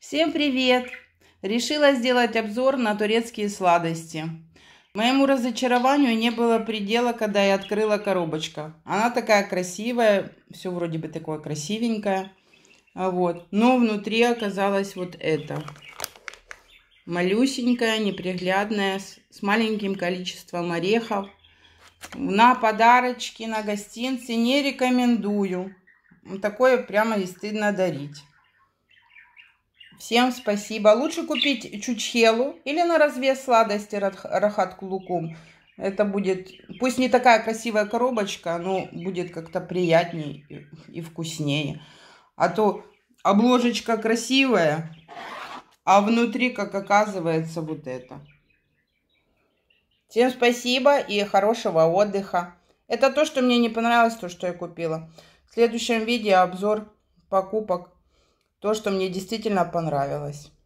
Всем привет! Решила сделать обзор на турецкие сладости. Моему разочарованию не было предела, когда я открыла коробочку. Она такая красивая, все вроде бы такое красивенькое. Вот. Но внутри оказалось вот это. Малюсенькая, неприглядная, с маленьким количеством орехов. На подарочки, на гостинцы не рекомендую. Такое прямо и стыдно дарить. Всем спасибо. Лучше купить чучхелу или на развес сладости Рахат Клукум. Это будет, пусть не такая красивая коробочка, но будет как-то приятнее и вкуснее. А то обложечка красивая, а внутри, как оказывается, вот это. Всем спасибо и хорошего отдыха. Это то, что мне не понравилось, то, что я купила. В следующем видео обзор покупок. То, что мне действительно понравилось.